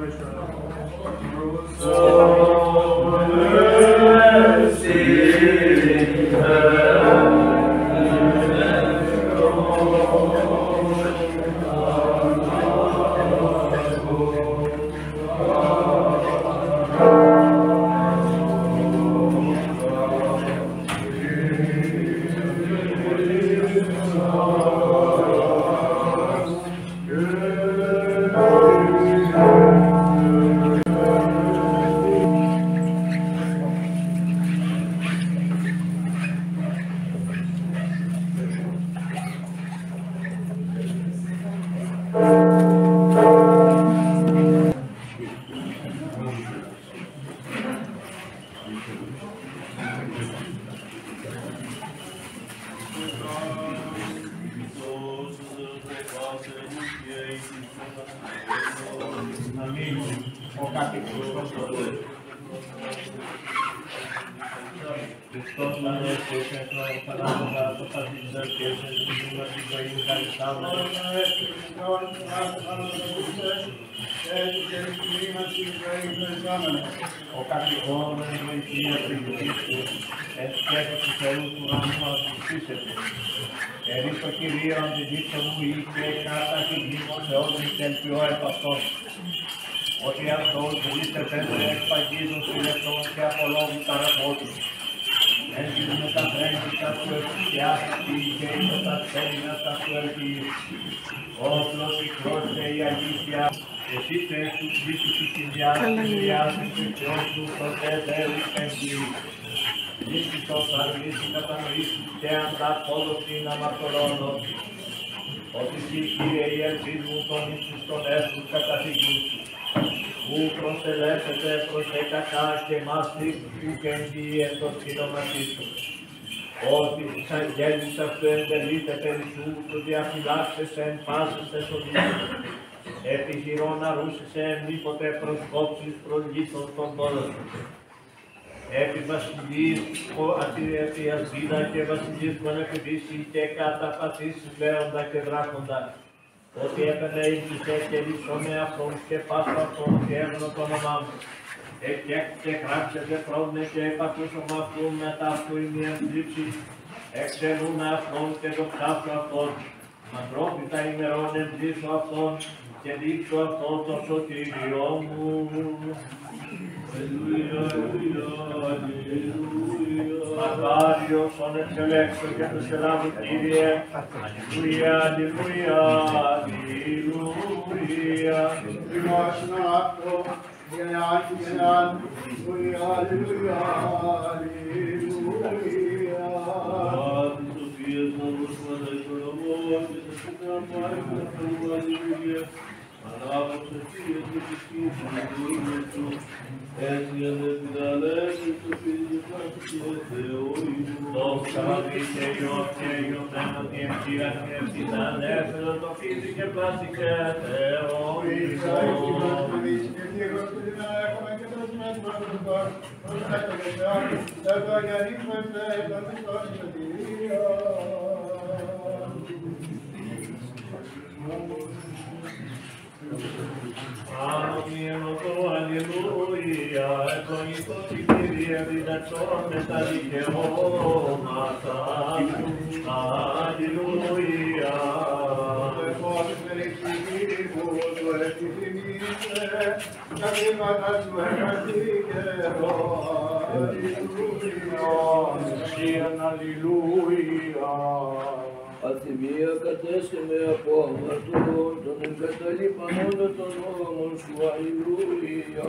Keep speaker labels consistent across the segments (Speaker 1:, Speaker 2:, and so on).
Speaker 1: Αθυμία κατέστη με από αμαρτωλών, τον εγκαταλείπανον των νόμων σου, αλληλούια.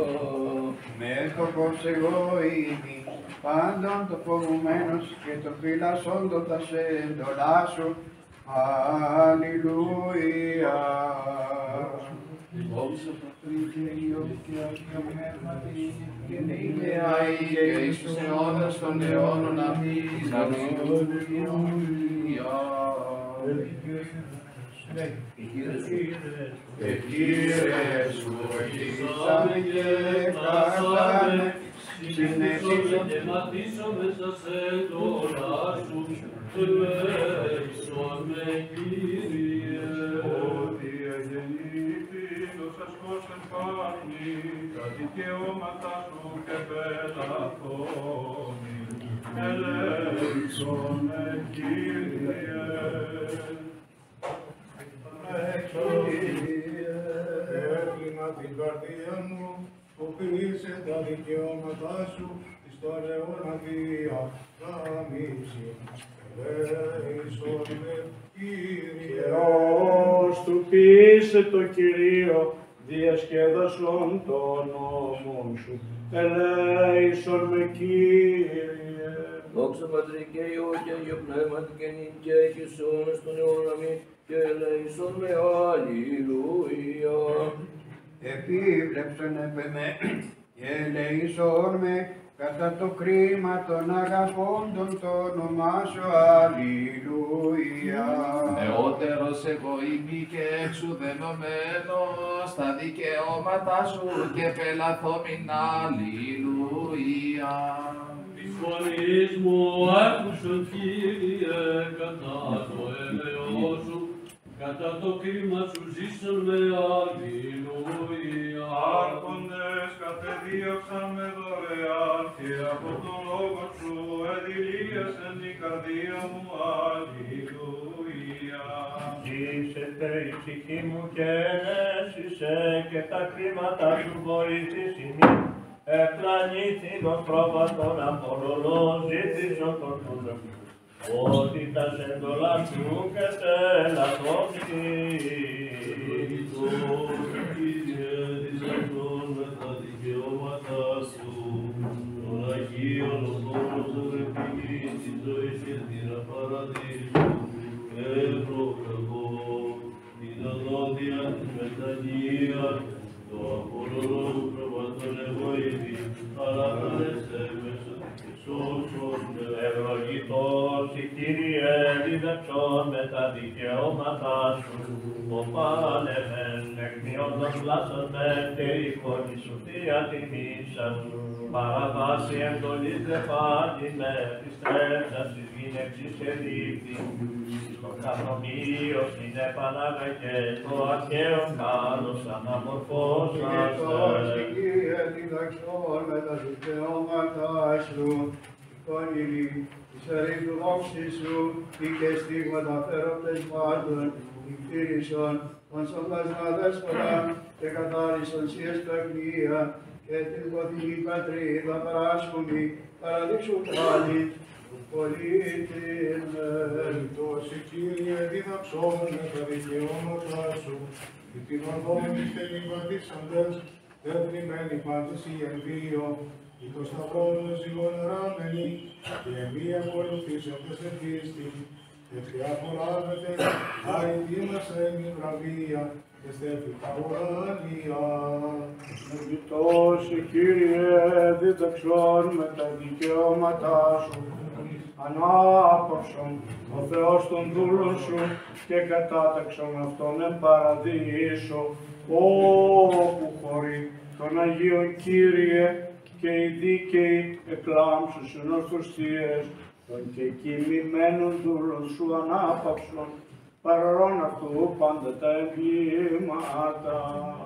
Speaker 2: Μέτωπος εγώ είμαι, πάντων το φοβουμένος και το φυλασσόντο τα σε εντολάσου, αλληλούια. Δόξα Πατρί και Υιό και Αγίο Πνεύματι, και νύχια και εις τους αιώνας των αιώνων αμήν. Αλληλούια. Κύριε σου βοηθήσαμε και κάθαμε, συνεχίζουμε
Speaker 3: και μαθήσαμε σας εντολάσου, ελέησον Κύριε.
Speaker 2: ότι αγεννήθη το σας κόσεν πάντα,
Speaker 3: ορφανή, τα δικαιώματα σου και πελαθώνει. Ελέησον με, Κύριε.
Speaker 4: Έκλεινα την καρδία μου, που πήσε τα δικαιώματά σου, στον αιώνα διαφθάμιση. Ελέησον με, Κύριε.
Speaker 5: Ως του πείσε το Κυρίο, διασκέδασον τον νόμον σου. Ελέησον με, Κύριε.
Speaker 1: Δόξα Πατρί και Υιό και Αγίο Πνεύματι και νικέ και σώμα στον αιώνα μη και ελέησον με. Αλληλούια.
Speaker 2: Επίβλεψον επ' με και ελεήσον με κατά το κρίμα των αγαπώντων το όνομά σου. Αλληλούια.
Speaker 6: Νεότερος εγώ είμαι και εξουδενωμένος στα δικαιώματα σου και πελαθόμην. Αλληλούια.
Speaker 3: Της φωνής μου άκουσον, Κύριε, κατά το έλεος σου, κατά το κρίμα σου ζήσον με. Αλληλούια.
Speaker 4: Άρχοντες κατεδίωξαν με δωρεάν και από τον λόγο σου εδηλίασεν η καρδία μου. Αλληλούια.
Speaker 5: Ζήσετε η ψυχή μου και ενέσισε και τα κρίματα σου βοήθησή μου. Επλανήθην ως πρόβατον απολολός ζήτησον τον τούτο. Ότι τα σέντολα σου και
Speaker 3: Ευλογητός, Κύριε, δισακτών με τα δικαιώματα σου, των Αγίων οδός ευρεπηγή της ζωής και την απαραδείσου, ευλογώ την οδόδια της μετανοίας, το απολωρό σου προβατών εγωίδη, αλλά καλέσαι μέσα και σώσον με.
Speaker 5: Ευλογητός η Κύριε, διδαξών με τα δικαιώματα σου. Ο πάλεμεν εκμειόντων πλάσσον με και εικόνη σου θεία τιμήσαν. Παραβάσει εντολής δε φάνη με της τρέψας της γυναίξης και δείχνει. Στο καθομείο την επαναγαγέ το αρχαίον κάλος αναμορφώσαστε.
Speaker 2: Κύριε, διδαξόν με τα δικαιώματα σου, τον ήλι, της ερήτου δόξης σου, ή και στίγματα φέροντες πάντων, νυχτήρισον, των σοφλασμά δέσποτα, και κατάρισον σιες παιχνία, και την ποθηνή πατρίδα παράσχομη, παραδείξου πάλι, του πολίτην με.
Speaker 4: Τόση Κύριε διδαξόν με τα δικαιώματα σου, και την οδόν της τελειβατήσαντες, δεν πλημμένει πάντης η εμβίο, ή το σταυρόν ζυγονεράμενοι, και εμβία ακολουθήσαντες εν πίστη, και θεαπολάβετε, αηδήμασε η βραβεία, και στέφει τα ουράνια.
Speaker 5: Ευλογητός η Κύριε, διδαξόν με τα δικαιώματά σου. Ανάπαυσον ο Θεός των δούλων σου και κατάταξον αυτόν εν παραδείσο, όπου χωρεί τον Αγίον Κύριε και οι δίκαιοι εκλάμψουσιν ως τους θείες, των και κοιμημένων δούλων σου ανάπαυσον, παρορών αυτού πάντα τα εγκλήματα.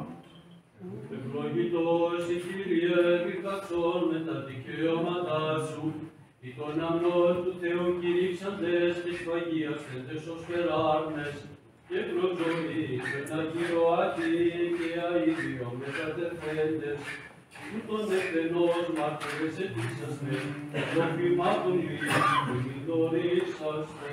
Speaker 3: Ευλογητός η Κύριε, διδαξόν με τα δικαιώματά σου, ή των αμνών του Θεού κηρύξαντες και σφαγίασέντες ως φεράρνες, και προτζωμείς εν αγιοάτι και αίδιο μετατεθέντες, που τον εκτενός μάρτυρες ετήσαστε, των φημάτων λίγων μη δωρήσαστε.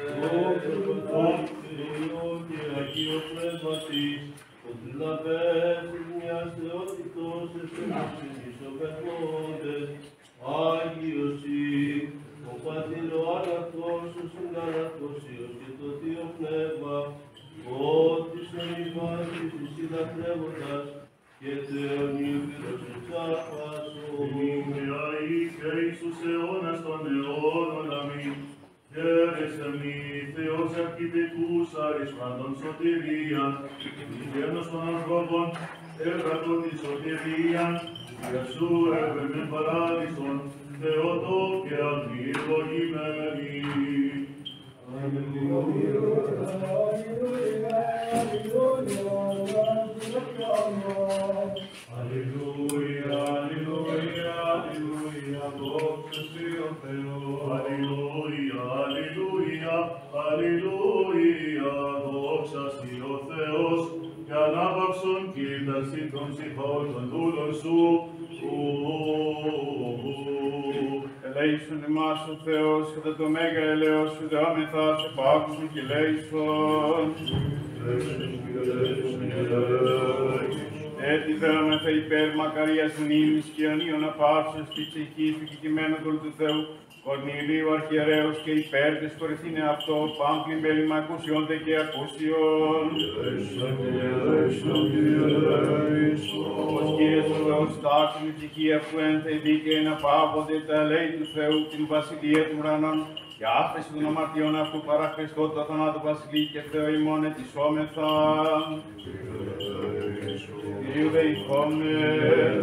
Speaker 5: Και Αγίο Πνεύματις, ότι λαβές μιας θεότητος εσενώσεις ο καθόντες, Άγιος ή, ο Πατήρ ο αγαθός, ο συγκαλαθώσιος και το Θείο Πνεύμα, ότι στον υπάρκης της συλλατρεύοντας και θεωνίου πυρός εξάρπασον. Ημιά και εις τους αιώνας των αιώνων, αμήν. Χαίρεστε μη, Θεός αρχιτεκτούς αρισπάντων σωτηρία, γένος των ανθρώπων, έργατον της σωτηρία, για σου έβρεμεν παράδεισον, Θεότο και αμυλογημένη. Αλληλούια. ψυχών των δούλων σου.
Speaker 2: Ελέησον εμάς ο Θεός, κατά το μέγα ελέος σου δεόμεθα σε πάκουσον και ελέησον. Έτσι δέομεθα υπέρ μακαρίας μνήμης και αιωνίων απάψεως τη ψυχής του κεκτημένου του Θεού, Κορνηλίου αρχιερέως και υπέρ της κορυφήνε αυτό, πάμπλη μέλημα ακουσιόνται και ακούσιον. Όπως Κύριος ο Θεός τάξουν η ψυχή αυτού εν θε δίκαιη να πάβονται τα λέει του Θεού την βασιλεία του ουρανών και άφεση των αμαρτιών αυτού παρά Χριστό το θανάτου βασιλεί και Θεό ημών ετισόμεθα. Κυρίου δεηθόμεν.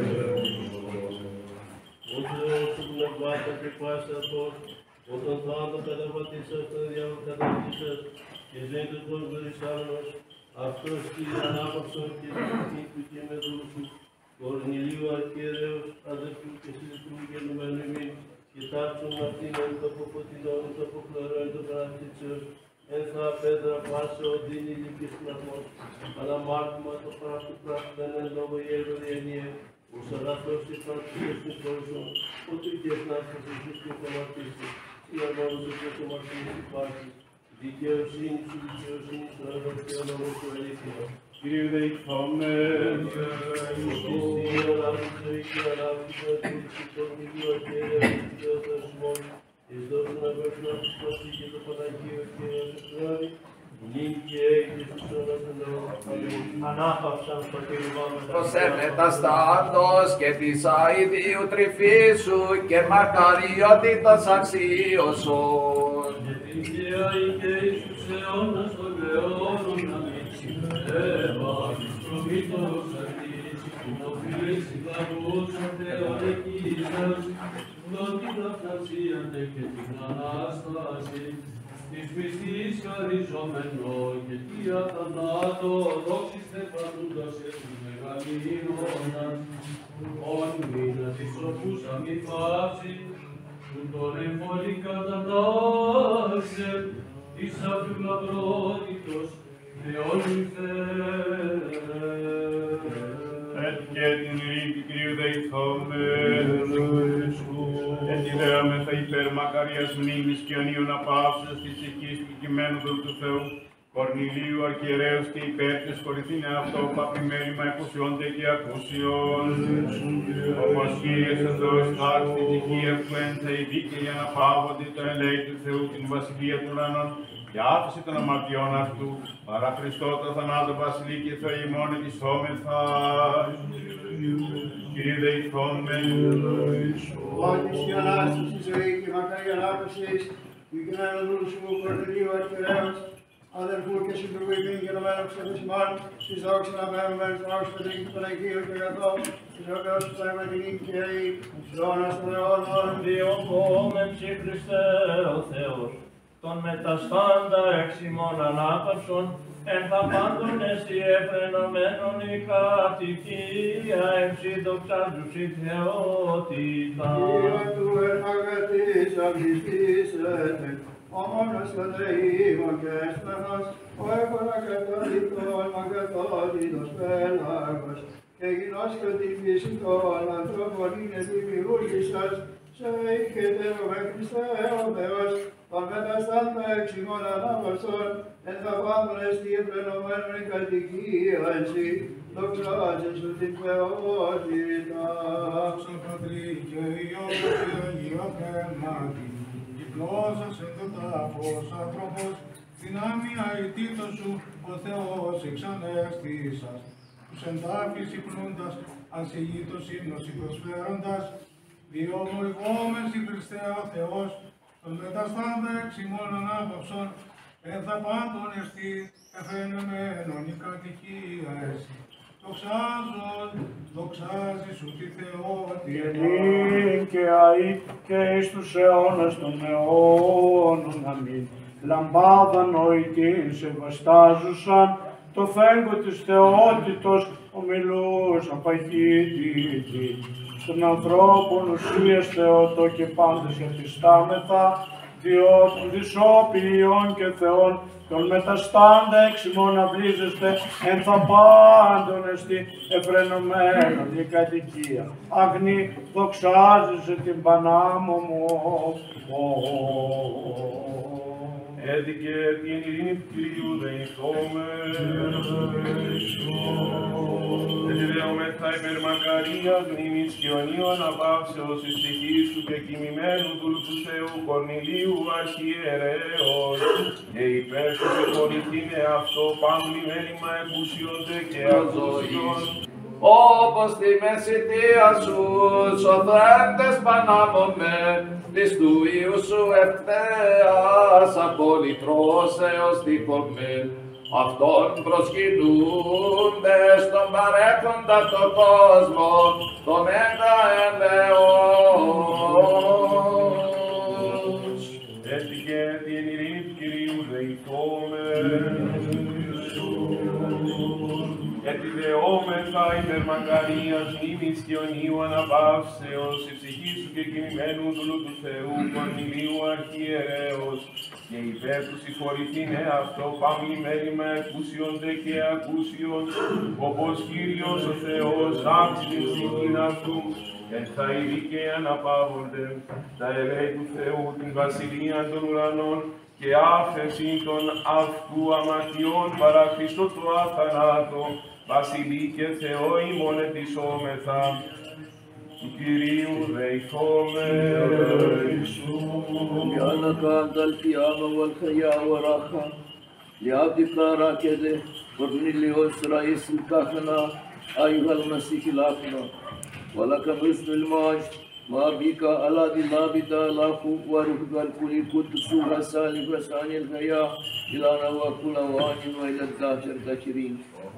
Speaker 7: Ο Θεός του πνευμάτα και πάσα αυτός, όταν θάνατο καταβατήσας τον διάβολο καταβατήσας και ζέντος τον περισάμενος, αυτός Κύριε ανάπαυσον και ζητή του και με δούλου σου, Κορνηλίου αρχιερέως, αδερφού και συλλητού γεννημένου ημίν, και τάξουν αυτήν εν το αποφωτεινόν, εν το αποχλωρό, εν το παρακτήτσεως, εν θα πέτρα πάσε οδύνη λύπης πναγμός, αναμάρτημα το πράσου πράσπεν εν λόγω γέρο διενίε, ους αγαθός και πράξεις της πρόσων, ότι και ευνάστας εσείς και κομματίσεις, ή αρμόνους και κομματίσεις υπάρχεις, δικαιοσύνη σου, δικαιοσύνη σου, έργο και όνομα σου αλήθεια.
Speaker 2: Κύριε δεηθόμεν.
Speaker 7: Εσύ ανάβει ζωή και ανάβει ζωή και τον Υιό και ελεύθερη και ο Θεός ημών, εις δώσουν αγωγνώ της Πασί και το Παναγίο και ο Θεός νυν και έγινε στους αιώνας των αιώνων. Αμήν.
Speaker 5: Ανάπαυσαν στο Κύριον με τα
Speaker 6: Προσέφε τα στάντος και της αηδίου τρυφής σου και μακαριότητας αξίωσον.
Speaker 3: Και την Θεία και εις τους αιώνας των αιώνων. Αμήν. Εύα, προμήτωρος αυτής, κοινοφίλης συλλαγούς ο Θεόν εκείσας, δότη ταυτασίαν και την Ανάσταση, της πιστής χαριζόμενο και θεία θανάτω, δόξης τεφανούντας έσου μεγαλύνοντας, ον μήνα της οπούς αμη πάυση, του τον εμβολή κατανάσεν, της αυτού λαμπρότητος, Θεόν
Speaker 2: Έτσι και την ειρήνη του Κυρίου δεηθόμεν. Έτσι δέομεθα υπέρ μακαρίας μνήμης και αιωνίων απαύσεως της ψυχής του κειμένου του Θεού, Κορνηλίου αρχιερέως και υπέρ της κορυφήνε αυτό παπημέλημα εκουσιόνται και ακούσιον. Όπως Κύριος ο Θεός τάξει την ψυχή αυτού εν θε η δίκαιη αναπαύονται το ελέη του Θεού την βασιλεία του ουρανών και άφησε των αμαρτιών αυτού, παρά Χριστό το θανάτο βασιλεί και Θεό ημών ετισόμεθα. Κύριε δεηθόμεν.
Speaker 8: Ότι η Ανάσταση, η ζωή και η μακρύ ανάπαυσης, του κειμένου δούλου σου, Κορνηλίου αρχιερέως, αδερφού και συντροφού ημίν και ενωμένου ξεφεσιμών, της δόξης να πέμβουμε, στον άξιο Πατρί και τον Αγίο και αγαθό, της οποίας του Πνεύμα την νύχη, της αιώνας των αιώνων.
Speaker 5: Διωκόμεν ψη Χριστέ ο Θεός, τον μεταστάντα εξ ημών ανάπαυσον, εν θα πάντων εσύ εφρενωμένον η κατοικία, εν σύ δοξάζουσι Θεότητα.
Speaker 8: Κύριε του εναγατής αυγιστήσετε, ο μόνος Πατρεήμων και έσπερνος, ο έκονα καταδειτών μαγκατότητος πέλαγος, και γινός και την φύση των ανθρώπων είναι δημιούργησας, σε οικετέρω με Χριστέ ο Θεός, τον μεταστάντα εξ ημών ανάπαυσον, εν θα πάντων εστί εφρενωμένον η κατοικία εν σύ, δοξάζεσαι σου την Θεότητα.
Speaker 4: Δόξα Πατρί και Υιό και Αγίο Πνεύματι, κυκλώσας εν το τάφος άνθρωπος, δυνάμει αητήτω σου ο Θεός εξανέστησας, τους εντάφης υπνούντας, ασυγήτως ύμνος υποσφέροντας, διομολογόμεν συ Χριστέ ο Θεός, τον μεταστάντα εξ ημών ανάπαυσον, εν θα πάντων εστί εφρενεμένον η κατοικία εσύ. Δοξάζει σου τη Θεότητα.
Speaker 2: Νυν και αεί και εις τους αιώνας των αιώνων. Αμήν. Λαμπάδα νοητήν σεβαστάζουσαν, το φέγγο της θεότητος ομιλούσαν παγίδι. Των ανθρώπων ουσίας Θεότο και πάντες εφιστάμεθα,
Speaker 4: Διός του δυσόπιον και Θεόν, τον μεταστάντα εξημών αυλίζεστε, εν θα πάντων εστι εφρενωμένον η κατοικία. Αγνή δοξάζεσαι την Πανάμω μου.
Speaker 7: Έδικε την ειρήνη του Κυρίου δεηθώμε. Εδιδεόμεθα υπερμακαρίας μνήμης και ονείων απαύσεως εις τυχής σου και κοιμημένου του Θεού Κορνηλίου αρχιερέως και υπέρ σου συγχωρηθήνε αυτό παμπλημένημα εκούσιονται και ακούσιον.
Speaker 6: Όπως τη μεσητεία σου, σωθέντες Πανάμωμεν, της του Υιού σου ευθέας απολυτρώσεως τυχομεν, αυτόν προσκυνούντες τον παρέχοντα το κόσμο, το μέγα ελεός.
Speaker 7: Έστηκε την ειρήνη του Κυρίου δεηθώμε. Ετιδεόμεθα υπερμακαρίας μνήμης και ονείου αναπαύσεως, η ψυχή σου και κοιμημένου δούλου του Θεού Κορνηλίου αρχιερέως, και υπέρ του συγχωρηθήνε αυτό παμλημένημα εκούσιονται και ακούσιον, όπως Κύριος ο Θεός άψει την ψυχήν αυτού, εν θα ειδεί και αναπαύονται τα ελέη του Θεού την βασιλεία των ουρανών, και άφεση των αυτού αμαρτιών παρά Χριστό του αθανάτω, βασιλεί και Θεό ημών ετισόμεθα, του Κυρίου δεηθώμε.
Speaker 1: لأنك أنت القيامة والحياة والراحة لعبدك راكده قرنيليوس رئيس الكهنة أيها المسيح الأكبر ولك حسن المجد ما بك على دلابد له وروحك الكل قدس وسالك وساني الحياة إلى وكل وان وإلى الدهر الذاكرين.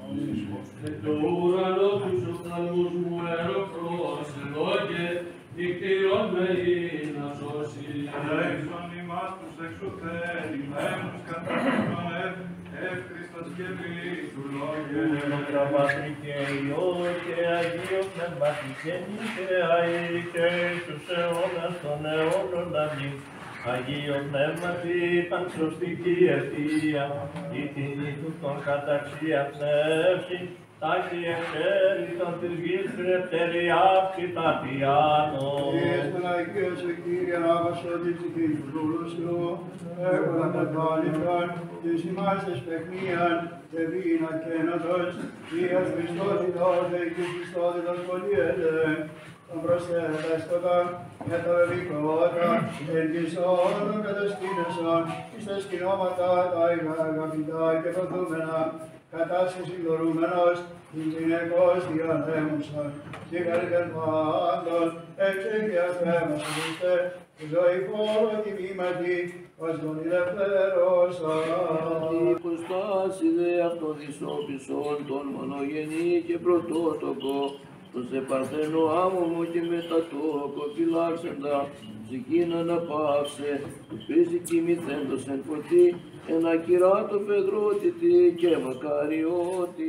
Speaker 3: Το ουρανό τους οφθαλμούς μου εροφρόσελόγε, νυχτήρων με να σώσει.
Speaker 2: Ελέξον ημάς τους εξουθέλημένους κατάστον εύχριστος και βίσου λόγε.
Speaker 5: Πατρί και Υιό και Αγίο Πνεύματι και νυχαία και στους αιώνας των αιώνων αμήν. Αγίο Πνεύματι πανσωστική αιτία, η τιμή του των καταξία πνεύση, τάχει εξαίρετον της γης κρεπτεριάψη πατιάνο.
Speaker 8: Στον Αγίο σου Κύριε Άβασο της ψυχής του δούλου σου, έχοντα κατάληφαν της ημάς της παιχνίαν, και βίνα και ενωτός, Υιός Χριστότητος, Δεϊκής Χριστότητος πολιέται, τον προσθέτεστοτα με τα βεβικότα, εν της όρων κατασκήνεσαν, εις τα σκηνώματα τα αγαπητά και προθούμενα, κατάσχεση δωρούμενος, την γυναικός διανέμουσαν, συγχαρητέν πάντων, εξέγγιας θέμας Χριστέ, ζωή φόρο τιμήματι, ως τον ηλευθέρωσαν.
Speaker 1: Υποστάση δε αυτών ισόπισων τον μονογενή και πρωτότοκο, τον σε παρθένο άμμο μου και μετατόκο φυλάξεντα, ψυχήν αναπαύσε, του πίση κοιμηθέντος εν φωτί, εν ακυράτο φεδρότητη και μακαριώτη.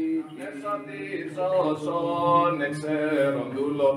Speaker 6: Εξαντήσωσον εξαίρον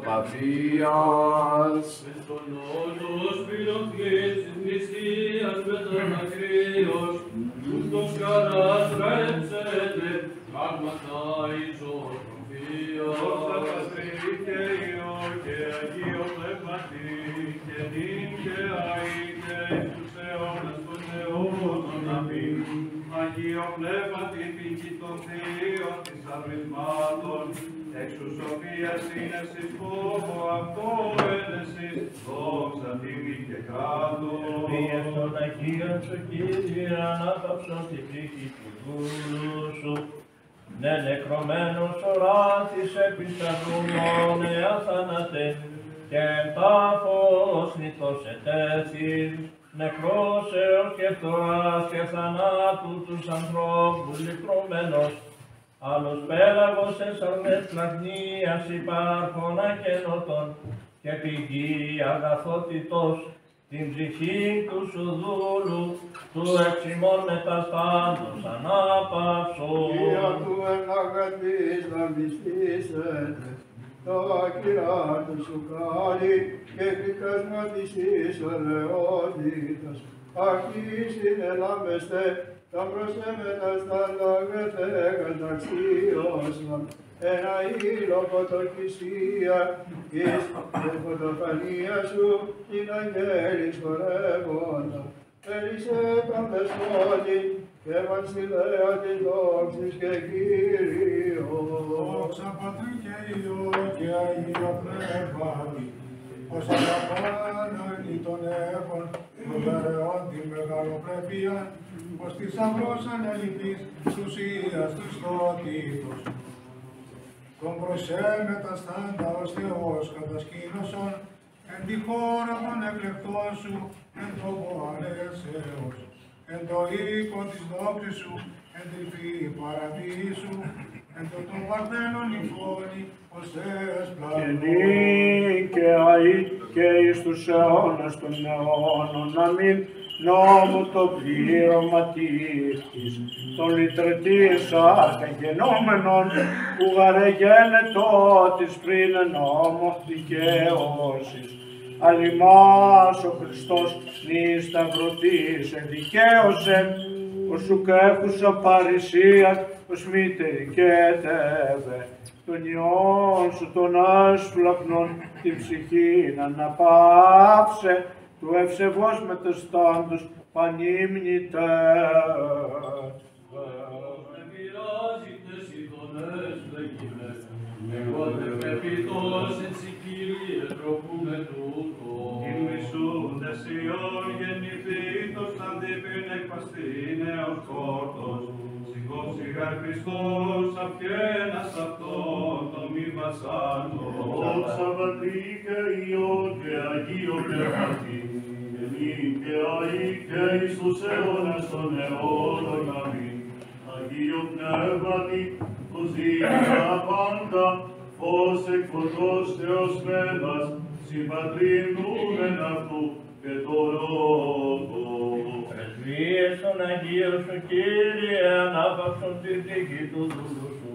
Speaker 6: δουλοπαθίας.
Speaker 3: Μες τον όλος φιλοθείς της νηστείας μετανακρίος, ούτως καράς ρέψετε, πράγματα εις ορκοφίας.
Speaker 2: Δόξα Πατρί και Υιό και Αγίο Πνεύματι, και νυν και αεί και εις τους αιώνας των αιώνων αμήν. Αγίο Πνεύματι πήκη των θείων της αυρισμάτων, εξου σοφίας σύνεσης φόβο αυτό ένεσης, δόξα τιμή και κράτος.
Speaker 5: Μίας των Αγίων σου Κύριε ανάπαυσον τη ψυχή του δούλου σου, ναι νεκρωμένος οράθης επισταθούμον εαθανάτε, και τάφος νηθός ετέθης, νεκρός έως και φθοράς και θανάτου τους ανθρώπους λυτρωμένος, άλλος πέλαγος εσαρμές πλαγνίας υπάρχων ακενωτών, και πηγή αγαθότητος, την ψυχή του σου δούλου, του εξημών μεταστάντος ανάπαυσον.
Speaker 8: Υιό του εν αγαθής λαμπιστήσετε, το ακυράτο σου κάλλη, και χρηκασματιστής ολαιότητας,
Speaker 2: αρχίσιν ελάμεστε, τα προσέμετα σταντάγετε καταξίωσαν, ένα ήλο φωτοκυσία, εις την φωτοφανία σου, την αγγέλης χορεύοντα. Πέρισε τον δεσπότη και βασιλέα της δόξης και Κύριος.
Speaker 4: Δόξα Πατρί και Υιό και Αγίο Πνεύματι, ως αγαπάναν των έργων, προβερεών την μεγαλοπρέπεια, ως της αυρός ανελειπής ουσίας του στρωτήτως. Τον προσέμετα στάντα ως Θεός κατασκήνωσον, εν τη χώρα των εκλεκτών σου, εν τόπο ανέσεως, εν το οίκο της δόξης σου, εν τρυφή παραδείσου, εν το των παρθένων υφώνη, ως έσπλανο.
Speaker 9: Και νίκαια και εις τους αιώνας των αιώνων, αμήν, νόμου το πλήρωμα τύχης, των λυτρωτής αρχαγενόμενων, που γαρεγένετο της πριν νόμο δικαίωσης. Αλλημάς ο Χριστός νη σταυρωτής εδικαίωσεν, ως ουκ έχουσα παρησία, ως μήτερη και τέβε. Τον Υιόν σου τον άσφλαπνον την ψυχήν αναπαύσε, του ευσεβώς μετεστάντος πανύμνητε.
Speaker 3: Με πειράζει τες ειδονές λέγεινε, εγώ δεν πρέπει τόσο έτσι Κύριε τροπούμε τούτο.
Speaker 5: Ημισούντες Υιόν γεννηθήτως αντίπιν εκπαστήν έως κόρτος, σηκώψηγα Χριστός αυγένας αυτόν το μη βασάνο.
Speaker 6: Δόξα Πατρί και Υιό και Αγίο Πνεύματι, και νίκαια και εις τους αιώνας των αιώνων αμήν. Αγίο Πνεύματι, που ζήτησα πάντα, ως εκ φωτός Θεός Μέγας, συμπατρινούμεν αυτού και το λόγο.
Speaker 5: Πρεσβείες των Αγίων σου, Κύριε, ανάπαυσον τη δίκη του δούλου σου.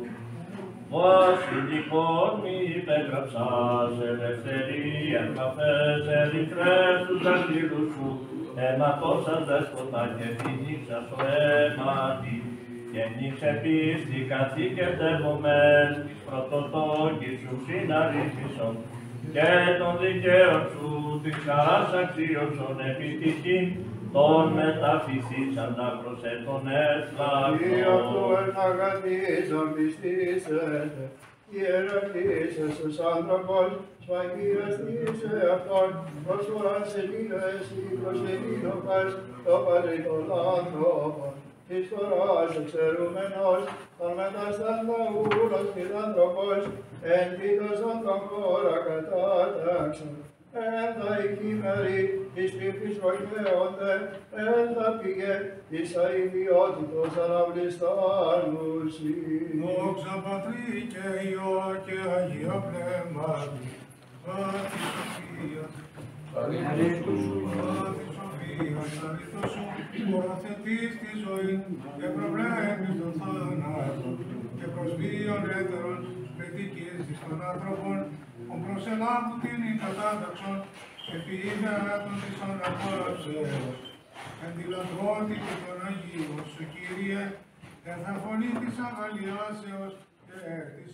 Speaker 5: Βασιλικών μη υπέγραψας ελευθερία, καφές ερυθρές τους αγγείλους σου, αιματώσας δέσποτα και θυνήξας ο αίματι, και νύξε πίστη καθηκετεύομεν της πρωτοτόκης σου συναρρύθμισον, και των δικαίων σου της χαράς αξίωσον επιτυχήν, τον μεταφυσίσαν να προσέτων
Speaker 2: Ή αυτού
Speaker 5: έσλαβον.
Speaker 2: εν αγαθήσαν πιστήσετε, ιεραρχήσες τους άνθρωπος, σφαγιαστήσε αυτόν, προσφοράς ελίδες ή προσελίδωκας, το Πατρί των ανθρώπων. Της φοράς εξαιρούμενος, των μεταστάντα ούλος φιλάνθρωπος, εν τίτωσον τον χώρα κατάταξον. Εν τα οικήμερη, εις πίπτης βοηθέονται, εν τα πηγέ, εις αηδιότητος αναβληστάνουσι.
Speaker 4: Δόξα Πατρί και Υιό και Αγίο Πνεύματι, Πάτη Σοφία, Πάτη Σοφία, Σαρίτος σου, οροθετείς τη ζωή και προβλέπεις τον θάνατο και προσβίων έτερων predικήσεις των άνθρωπων, ο προσελάβου την κατάταξον, επίδα των της αναπόραψεως, εν τη λατρότητα των Αγίων σου, Κύριε, εν θα φωνή της αγαλιάσεως και της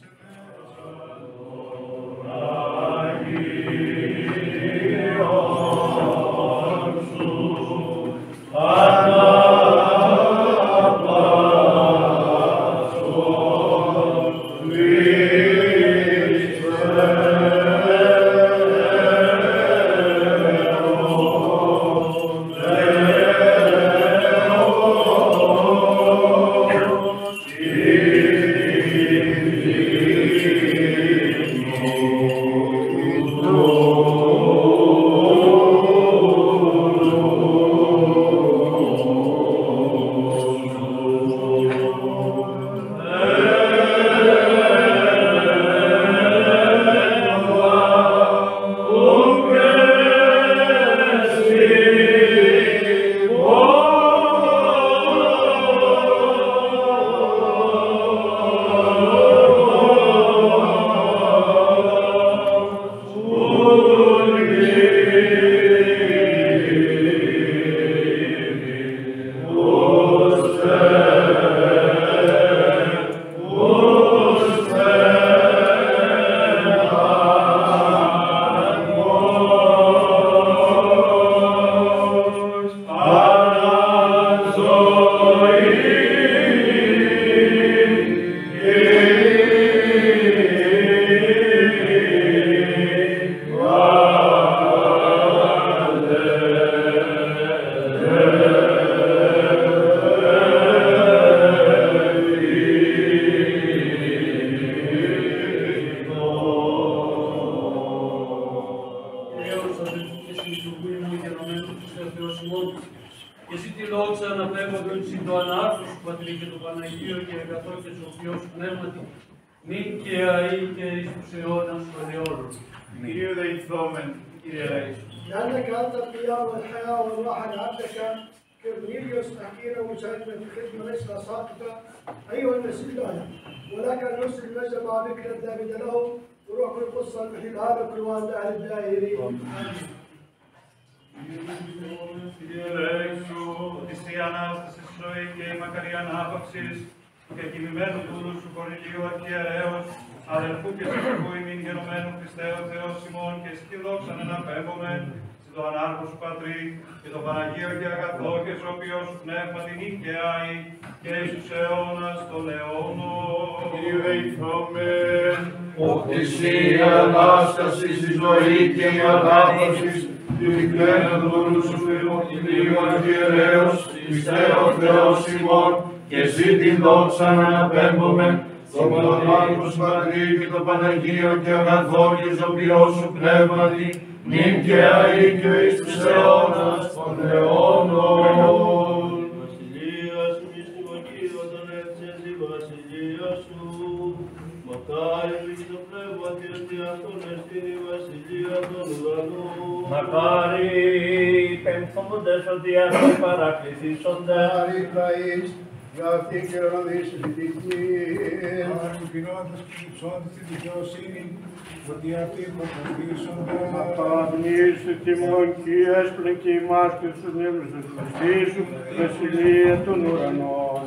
Speaker 3: ο Θεός ημών. Και εσύ τη δόξα αναπέμποντον συν το ανάρθρο σου Πατρί και το Παναγίο και αγαθό και σοφιό σου πνεύματι, νυν και αεί και εις τους αιώνας των αιώνων.
Speaker 2: Kyrie eleison, Kyrie eleison.
Speaker 10: لأنك أنت القيام والحياة والراحة لعبدك كرنيليوس أخيرا وشهدنا في خدمة ليس ساقطة أيها المسيح لنا ولك نرسل المجد مع بكرة الدابد له وروح القصة المحيلها لكل والد أهل الدائرين آمين.
Speaker 2: Kyrie eleison, της η Ανάστασης ζωή και η μακαρή ανάπαυσης και κοιμημένου δούλου σου Κορνηλίου Αρχιερέως, αδελφού και συζυγού ημίν γενομένου Χριστέ ο Θεός ημών και στη δόξαν αναπέμπομεν, σε το ανάρχο σου Πατρί και το Παναγίο και αγαθό και σοφιό σου πνεύμα την οικαιάη και εις τους αιώνας των αιώνων. Kyrie eleison,
Speaker 6: Ότι η Ανάσταση, η ζωή και η ανάπαυση, τη δικαίνα του δούλου σου Κορνηλίου Αρχιερέως, Χριστέ ο Θεός ημών, και εσύ την δόξα αναπέμπομεν, στον Πανάγιο σου Πατρί και το Παναγίο και αγαθό και ζωοποιό σου πνεύματι, νυν και αεί και εις τους αιώνας των αιώνων.
Speaker 7: Βασιλεία σου μυστημοκύρωσον έτσι η βασιλεία σου. Μακάρι και το πνεύμα και ότι αυτόν εστίν η βασιλεία των ουρανών.
Speaker 5: Μακάρι πεμφόντες ότι αυτοί παρακληθήσονται.
Speaker 8: Άρη Πραής, για αυτήν και ορομήσεις τη γη.
Speaker 4: Άρη πεινώντας και υψώντας τη δικαιοσύνη, ότι αυτοί προκαθίσονται.
Speaker 9: Απαγνίσου τιμών και έσπλεν και ημάς και τους νεύρους του Χριστήσου, βασιλεία των ουρανών.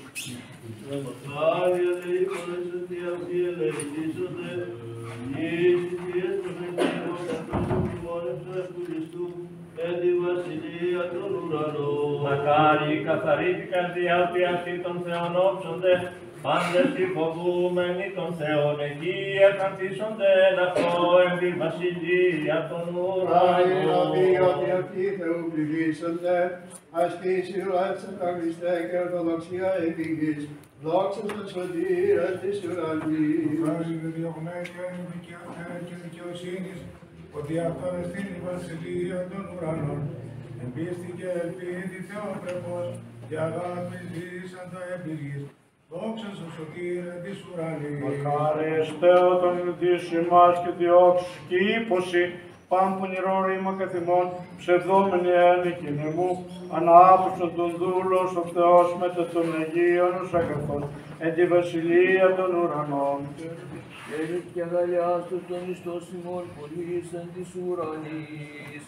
Speaker 7: Μακάρι ελεήμονες ότι αυτοί ελεηθήσονται, εις τις προσεγγίρων αυτούς του μόνευτος του Χριστού, εν τη βασιλεία των ουρανών.
Speaker 5: Μακάρι καθαρή την καρδιά ότι αυτοί των Θεών όψονται, πάντες οι φοβούμενοι των Θεών εκεί εκαθίσονται εν αυτό εν τη βασιλεία των
Speaker 8: Άρη Ραβή,
Speaker 5: ουρανών.
Speaker 8: ότι αυτοί Θεού πληγήσονται, ασκήσει ουράνισαν τα Χριστέ και ορθοδοξία επίγης, δόξα στον σωτήρα της ουρανής.
Speaker 4: Άρη διδιωγμένοι και δικαιοσύνης, ότι αυτόν εστίν η βασιλεία των ουρανών. Εμπίστη και ελπίδη Θεόπρεπος, και αγάπη ζήσαν τα επίγης. Δόξα στον σωτήρα της ουρανής.
Speaker 9: Μακάρι εστέω τον ειδήσει ημάς και διώξεις και ύποση, πάμπον ηρώ ρήμα καθημών, ψευδόμενοι ένικοι νεμού, ανάπτυξον τον δούλος ο Θεός μετά των Αγίων ως αγαθών, εν τη βασιλεία των ουρανών.
Speaker 1: Χαίρετ και αγαλιάστος τον ιστός ημών πολλής εν της ουρανής.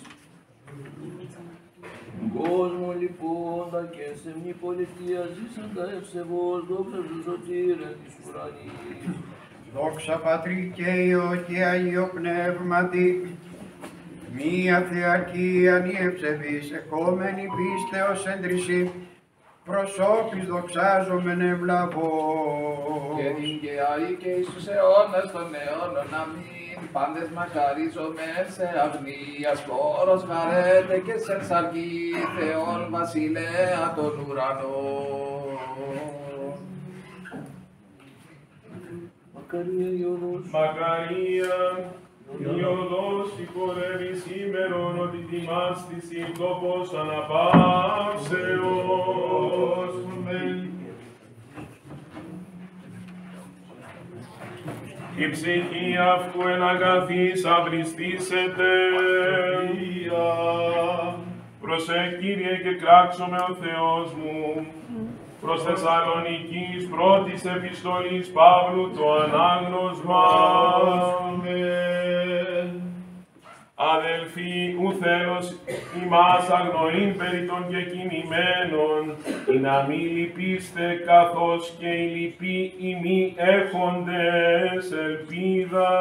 Speaker 1: Κόσμο λοιπόν τα και σε μη πολιτεία ζήσαν τα ευσεβώς δόξα του σωτήρα της ουρανής.
Speaker 8: Δόξα Πατρί και Υιό και Αγίο Πνεύματι, μία θεαρκία νιευσεβής, εκόμενη πίστεως εντρυσή, προσώπης δοξάζομεν ευλαβώς.
Speaker 6: Και την και αεί και εις τους αιώνας των αιώνων, αμήν. Πάντες μακαρίζομεν σε αυνίας, χώρος χαρέτε και σε σαρκή, Θεόν βασιλέα των ουρανών.
Speaker 1: Μακαρία Υιονός,
Speaker 11: Μακαρία, Υιονός συγχωρεύει σήμερον ότι τιμάστης η τόπος αναπαύσεως. Η ψυχή αυτού εν αγαθής αυριστήσεται. Προσέ Κύριε και κράξομαι ο Θεός μου. Προς Θεσσαλονικής πρώτης επιστολής Παύλου το ανάγνωσμα. Αδελφοί, ουθέλος ημάς αγνοήν περί των κεκοινημένων, ή να μη λυπήστε καθώς και οι λυποί οι μη έχοντες ελπίδα.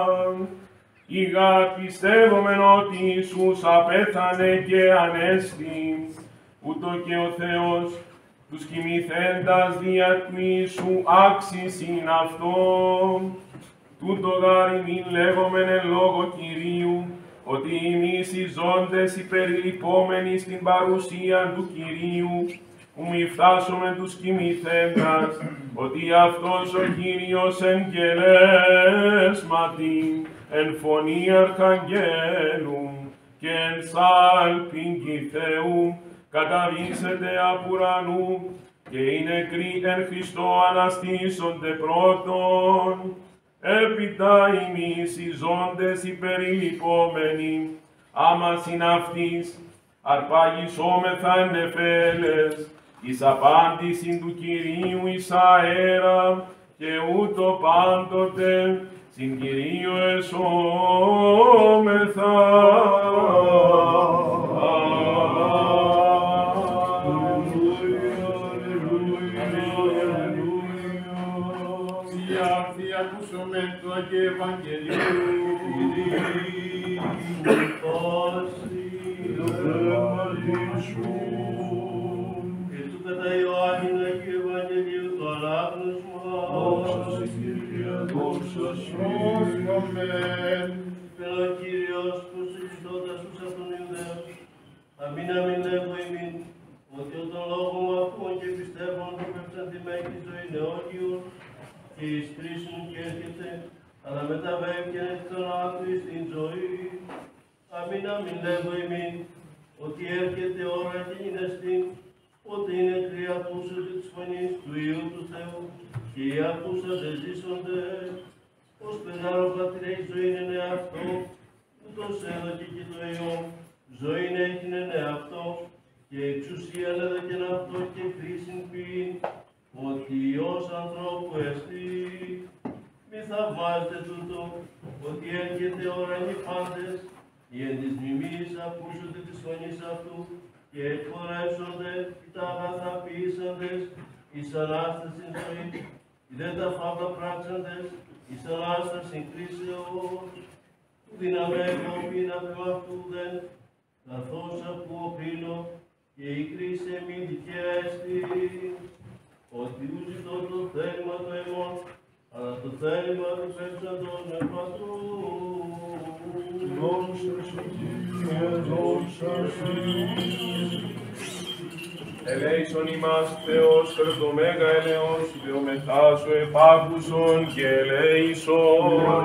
Speaker 11: Ήγα πιστεύομεν ότι Ιησούς απέθανε και ανέστη, ούτω και ο Θεός τους κοιμηθέντας δια του Ιησού άξισιν αυτόν. Τούτο γάρ ημίν λέγομεν εν λόγω Κυρίου, ότι εμείς οι ζώντες υπερλυπόμενοι στην παρουσία του Κυρίου, που μη φτάσουμε τους κοιμηθέντας, ότι αυτός ο Κύριος εν κελέσματι, εν φωνή αρχαγγέλου, και εν σάλπιν Θεού καταβήσετε απ' ουρανού, και οι νεκροί εν Χριστώ αναστήσονται πρώτον. Έπειτα ημείς οι ζώντες υπερηλυπόμενοι, άμα συναυτής, αρπαγισόμεθα εν νεφέλες, εις απάντησιν του Κυρίου εις αέρα, και ούτω πάντοτε συν Κυρίου εσώμεθα.
Speaker 6: Ακούσαμε το Αγίου Ευαγγελίου,
Speaker 7: και του κατά Ιωάννην Αγίου Ευαγγελίου το ανάγνωσμα.
Speaker 6: δόξα σε Κύριε, δόξα σε.
Speaker 7: Θέλω ο Κύριος προσευχηθώντας τους από τον Ιουδαίους, αμήν αμήν λέγω ημίν, ότι ο των λόγων μου ακούν και πιστεύουν που πεφταντημένη τη ζωή νεόγιον, και εις κρίσουν και έρχεται, αλλά μεταβαίνει και έχει τον άκρη στην ζωή. Αμήν αμήν λέγω ημίν, ότι έρχεται ώρα και είναι στην, ότι είναι νεκροί ακούσονται της φωνής του Υιού του Θεού, και οι ακούσαντες ζήσονται. Ως πεδάρο πατρέ η ζωή είναι αυτό, ούτως έδωκε και το Υιό, ζωή έχει είναι αυτό, και εξουσία έδωκεν αυτό και χρήσιν ποιήν, ότι Υιός ανθρώπου εστί. Μη θαυμάζετε τούτο, ότι έρχεται ώρα οι πάντες, οι εν της μιμής ακούσονται της φωνής αυτού, και εκπορεύσονται τα αγαθά ποιήσαντες, εις Ανάστασιν ζωή, δεν τα φαύλα πράξαντες, εις Ανάστασιν κρίσεως, του δυναμεύω πίναπε μ' αυτού δεν, καθώς ακούω κρίνω, και η κρίση μη δικαία εστί. Ότι ου ζητώ το θέλημα του εμών, αλλά το θέλημα του πέψαντος με πατρού.
Speaker 6: Δόξα σε Κύριε, δόξα σε.
Speaker 11: Ελέησον ημάς Θεός, περ' το μέγα ελεός, ιδεομεθά σου επάκουσον και ελέησον.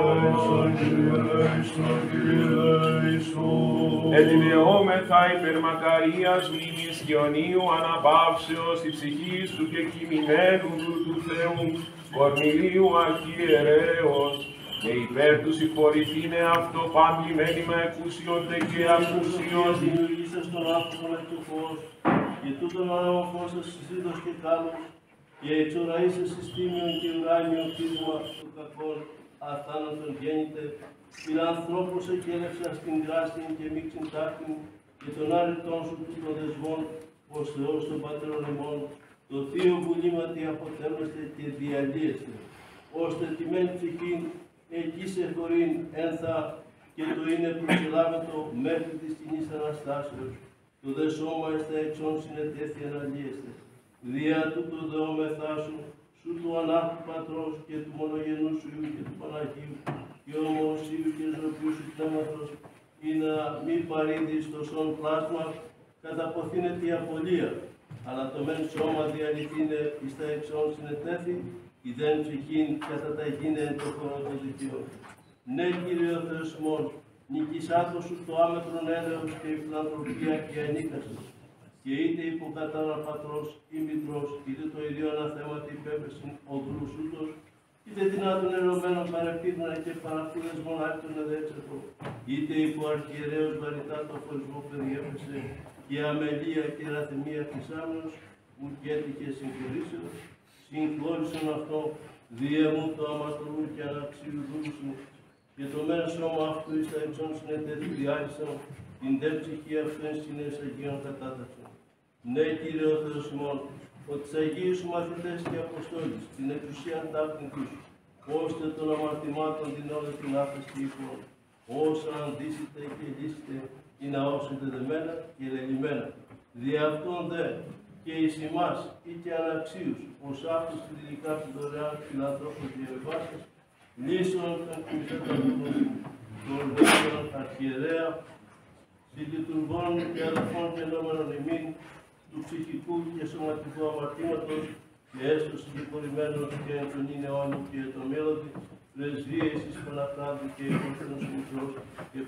Speaker 11: Εδιδεόμεθα υπερ μακαρίας μνήμης και ονείου αναπαύσεως η ψυχής του και κοιμημένου του Θεού, Κορνηλίου αρχιερέως, και υπέρ του συγχωρηθήνε αυτό παντλημένημα εκούσιονται και ακούσιος.
Speaker 7: Δημιουργήσας τον άνθρωπον εκ του φως, και τούτον αναμορφώσας εις είδος και κάλος, και εξοραίσας εις τίμιον και ουράνιον κτίσμα του κακόν, αθάνατον γέννητε, φιλανθρώπος εκέλευσας την δράστην και μίξην τάχτην, και τον άρρητον σου του των δεσμών, ως Θεός των Πατέρων ημών, το Θείο βουλήματι αποτέλεστε και διαλύεστε, ώστε τιμένη ψυχήν, εκεί σε χωρήν ένθα, και το είναι προσελάβετο μέχρι της κοινής Αναστάσεως. Το δε σώμα εστέ εξών συνετέθη αναλύεστε. Δια τούτο δεόμεθά σου, σου του ανάρχου Πατρός και του μονογενού σου Υιού και του Παναγίου, και ομοσίου και ζωοποιού σου πνεύματος, ή να μη παρήδει στο σόν πλάσμα, καταποθύνεται η απολία, αλλά το μεν σώμα διαλυθήνε εις τα εξών συνετέθη, η δεν ψυχήν κατά τα εκείνα εν το χώρο των δικαιών. Ναι, Κύριε ο Θεός ημών, νικησάτο σου το άμετρον έλεος και η φιλανθρωπία και ανίκασης, και είτε υποκατάρα πατρός ή μητρός, είτε το ίδιο αναθέματι υπέπεσιν οδρούς ούτως, είτε δυνάτον ερωμένο παρεπίδνα και παραφύλες μονάχτον εδέξετο, είτε υπό αρχιερέως βαρυτά το χωρισμό περιέπεσε, και αμελία και λαθεμία χρυσάμενος, ουκ έτυχε συγχωρήσεως, συγχώρησον αυτό, διέμου το αματρού και αναξίου δούλου σου, και το μεν σώμα αυτού εις τα εξών συνετέθη διάλυσαν, την δε ψυχή αυτού εν συνές Αγίων κατάταξαν. Ναι, Κύριε ο Θεός ημών, ότι τις Αγίους σου μαθητές και Αποστόλης, την εξουσία ταύτην τους, ώστε των αμαρτημάτων την όλη την άφεση και εικόνα, όσα αντίσετε και λύσετε, ή να όσετε δεμένα και λελειμμένα. Δι' αυτόν δε, και εις ημάς ή και αναξίους, ως αυτούς φιλικά του δωρεάν φιλανθρώπους διαβιβάσεις, λύσεων των κομισέτατων των δεύτερων αρχιερέα, συλλειτουργών και αδελφών γενόμενων ημίν, του ψυχικού και σωματικού αμαρτήματος, και έστω συγκεκριμένων και εν τον αιώνων και τον μέλλοντι, πρεσβείες εις Παναφράδου και υπόθενος μικρός, και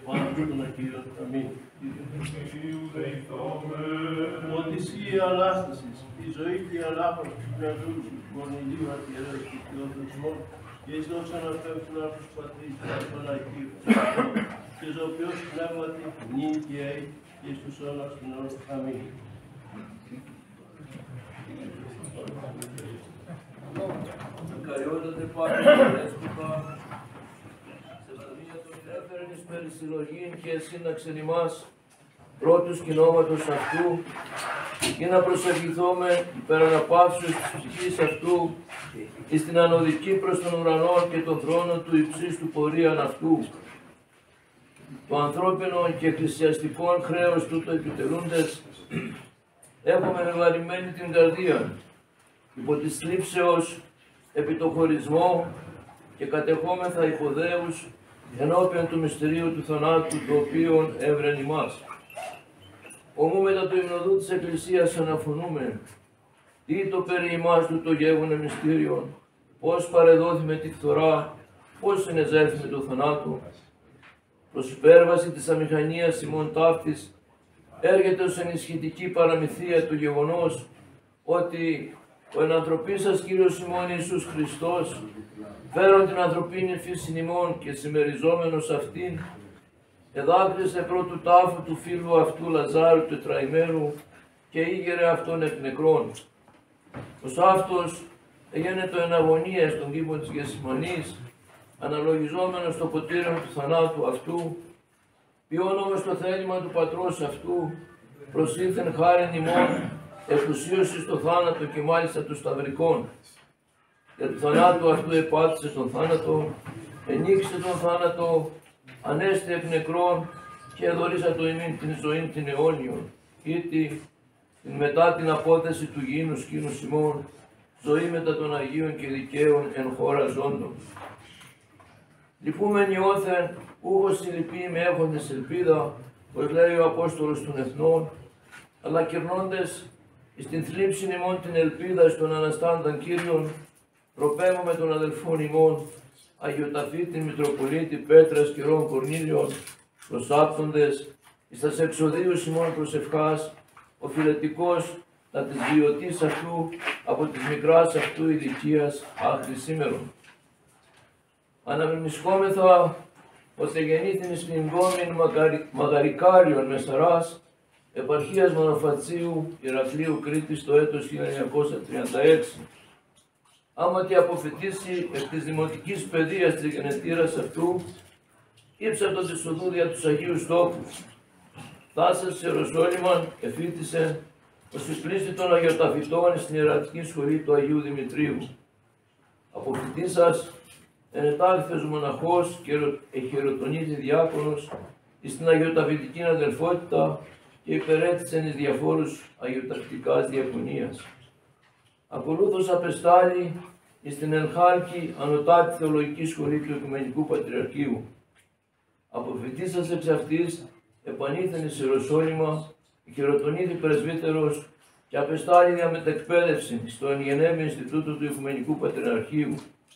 Speaker 7: πάντων των Αγίων. Αμήν. Ότι εσύ η Ανάστασης, η ζωή και η ανάπαυση του Πνεύματος του Κορνηλίου Αρχιερέως και Θεοδοσμών και εις δόξαν αυτεύθυνα από τους πατρίς και των Αγίων και ζωοποιός πνεύματι νυν και αεί και στους αιώνας των αιώνων. Αμήν.
Speaker 1: Καριότατε Πάτρε Δέσποτα, σε σταδία των έφερνης περισυλλογήν και σύναξεν ημάς πρώτους κοινόματος αυτού και να προσευχηθούμε υπέρ αναπαύσεως της ψυχής αυτού εις την ανωδική προς τον ουρανό και τον θρόνο του υψίστου πορείαν αυτού. Το ανθρώπινο και εκκλησιαστικό χρέος τούτο επιτελούντες έχουμε βεβαρημένη την καρδία υπό της θλίψεως επί το χωρισμό και κατεχόμεθα υποδέους ενώπιον του μυστηρίου του θανάτου το οποίο έβρεν ημάς. Ομού μετά το υμνοδού της Εκκλησίας αναφωνούμε, τι το περί ημάς του το γέγονε μυστήριον, πώς παρεδόθη με τη φθορά, πώς συνεζέρθη με το θανάτο. Προς υπέρβαση της αμηχανίας ημών ταύτης έρχεται ως ενισχυτική παραμυθία το γεγονός ότι ο ενανθρωπής σας Κύριος ημών Ιησούς Χριστός, φέρον την ανθρωπίνη φύση ημών και συμμεριζόμενος αυτήν, εδάκρυσε πρώτου τάφου του φίλου αυτού Λαζάρου του τετραημέρου και ήγερε αυτόν εκ νεκρών. Ως αυτός εγένετο εν αγωνία στον κήπο της Γεσημανής, αναλογιζόμενος το ποτήριο του θανάτου αυτού, ποιόν όμως το θέλημα του πατρός αυτού, προσήλθεν χάριν ημών, εκουσίωσε στο θάνατο και μάλιστα του σταυρικών. Για του θανάτου αυτού επάτησε τον θάνατο, ενίκησε τον θάνατο, ανέστη εκ νεκρών και εδωρίσατο ημίν την ζωή την αιώνιον, ήτι την μετά την απόθεση του γήινου σκήνου ημών, ζωή μετά των Αγίων και δικαίων εν χώρα ζώντων. Λυπούμεν νιώθεν, ούχος συλληπεί με έχοντες ελπίδα, πως λέει ο Απόστολος των Εθνών, αλλά κερνώντες εις την θλίψη ημών την ελπίδα στον Αναστάνταν Κύριον, προπέμουμε τον αδελφόν ημών, Αγιοταφήτην Μητροπολίτη Πέτρας και Ρών Κορνήλιον, προσάπτοντες εις τας εξοδίους ημών προσευχάς, ο φιλετικός τα της βιωτής αυτού από της μικράς αυτού ηλικίας άχθη σήμερον. Αναμνησκόμεθα ότι γεννήθην εις πνιγόμην Μαγαρικάριον Μεσαράς, επαρχίας Μονοφατσίου Ηρακλείου Κρήτης το έτος 1936. Άμα και αποφοιτήσει εκ της δημοτικής παιδείας της γενετήρας αυτού, ύψατο της οδού δια τους Αγίους Τόπους. Φτάσας σε Ιεροσόλυμαν, εφήτησε ως εισπλήστη των Αγιοταφητών στην Ιερατική Σχολή του Αγίου Δημητρίου. Αποφοιτήσας, ενετάχθης μοναχός και εχειροτονήθη διάκονος εις την Αγιοταφητική αδελφότητα και υπερέτησεν εις διαφόρους αγιοτακτικάς διακονίας. Ακολούθως απεστάλλει εις την Ελχάλκη Ανωτάτη Θεολογική Σχολή του Οικουμενικού Πατριαρχείου. Αποφοιτήσας εξ αυτής, επανήλθεν εις Ιεροσόλυμα, χειροτονήθη πρεσβύτερος και απεστάλλει για μετεκπαίδευση στο Ενγενέμι Ινστιτούτο του Οικουμενικού Πατριαρχείου.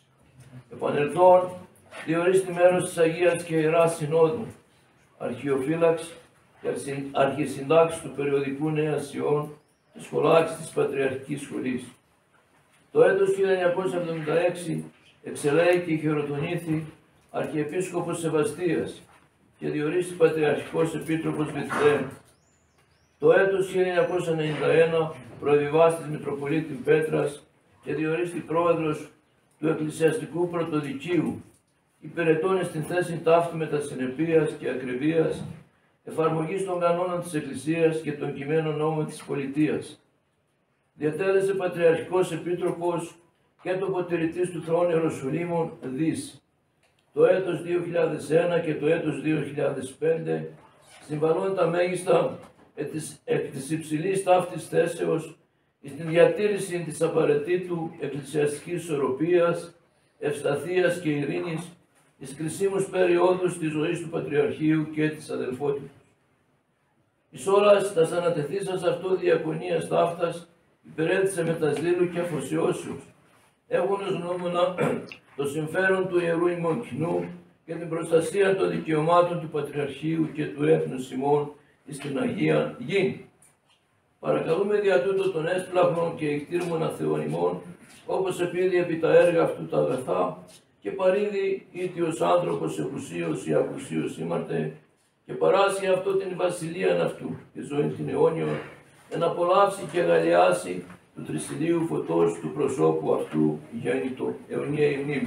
Speaker 1: Επανελθόν, διορίστη μέρος της Αγίας και Ιεράς Συνόδου, αρχιοφύλαξ και αρχισυντάξης του περιοδικού Νέας Ιών και σχολάρχης της Πατριαρχικής Σχολής. Το έτος 1976 εξελέγει και χειροτονήθη Αρχιεπίσκοπος Σεβαστίας και διορίστη Πατριαρχικός Επίτροπος Βηθλεέμ. Το έτος 1991 προεβιβάστης Μητροπολίτη Πέτρας και διορίστη πρόεδρος του Εκκλησιαστικού Πρωτοδικείου, υπηρετώνει στην θέση ταύτη μετασυνεπίας και ακριβίας, εφαρμογής των κανόνων της Εκκλησίας και των κειμένων νόμων της Πολιτείας. Διατέλεσε Πατριαρχικός Επίτροπος και τοποτηρητής του Θρόνου Ιεροσολύμων Δις. Το έτος 2001 και το έτος 2005 συμβαλώνει τα μέγιστα εκ της υψηλής ταύτης θέσεως στην διατήρηση της απαραίτητου εκκλησιαστικής ισορροπίας, ευσταθίας και ειρήνης εις κρισίμους περιόδους της ζωής του Πατριαρχείου και της αδελφότητας. Εις όλας τας ανατεθήσας αυτού διακονίας ταύτας υπηρέτησε με τα ζήλου και αφοσιώσεως, έχοντας γνώμονα το συμφέρον του Ιερού ημών κοινού και την προστασία των δικαιωμάτων του Πατριαρχείου και του έθνους ημών στην Αγία Γη. Παρακαλούμε δια τούτο τον έσπλαχνον και εκτήρμονα Θεόν ημών, όπως επίδει επί τα έργα αυτού τα αγαθά, και παρήδη ήτιος άνθρωπος εκουσίως ή ακουσίως ήμαρτε, και παράσει αυτό την βασιλείαν αυτού, και ζωή την αιώνιον, εν απολαύσει και αγαλιάσει του τρισιλίου φωτός του προσώπου αυτού γέννητο αιωνιαίη μνήμη.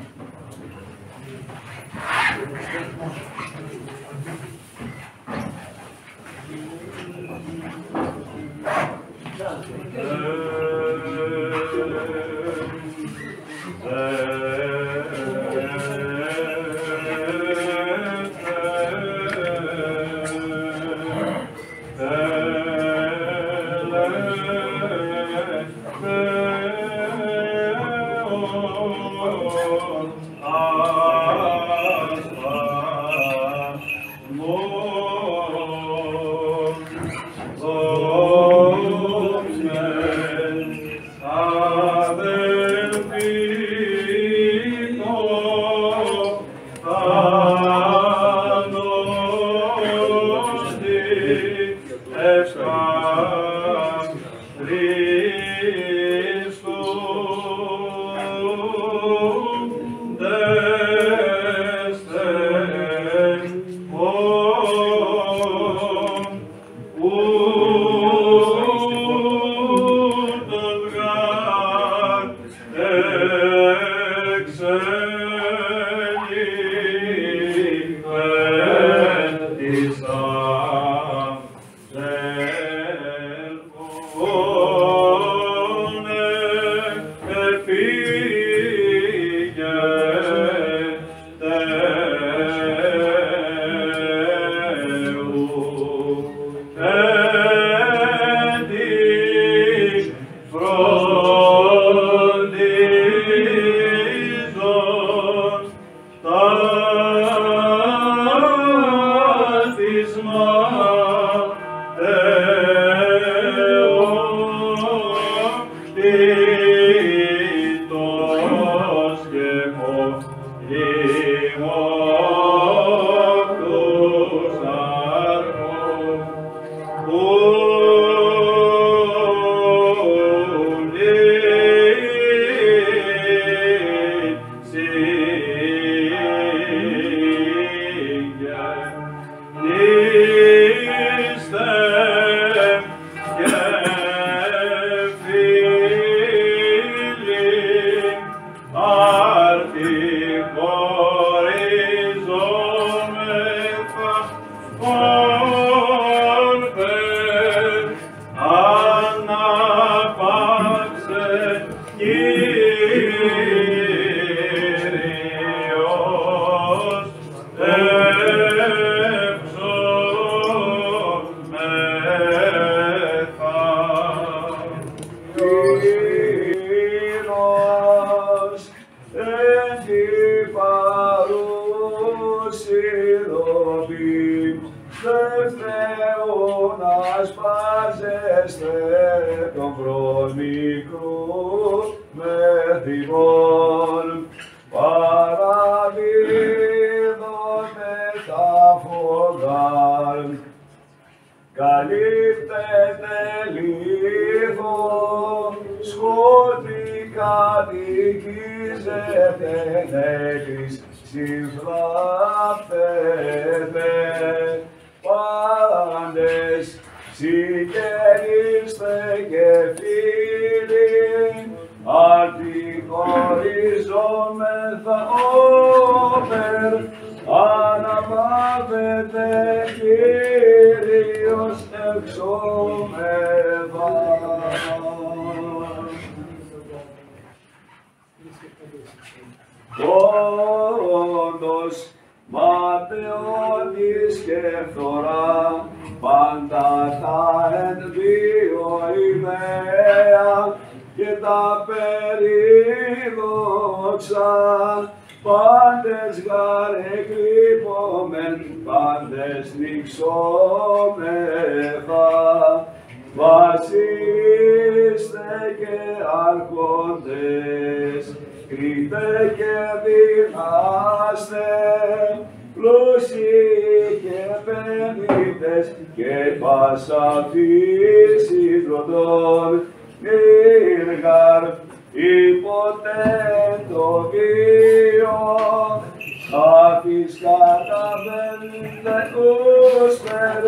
Speaker 6: Κρείτε και δυνάστε
Speaker 12: πλούσιοι και επενδυτές και πάσα φύση τροτών μυργαρ υποτέ το βίο αφής καταβαίνετε ούσπερ.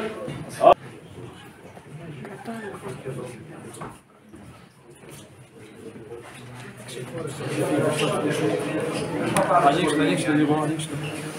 Speaker 13: Ανοίξτε λίγο, ανοίξτε.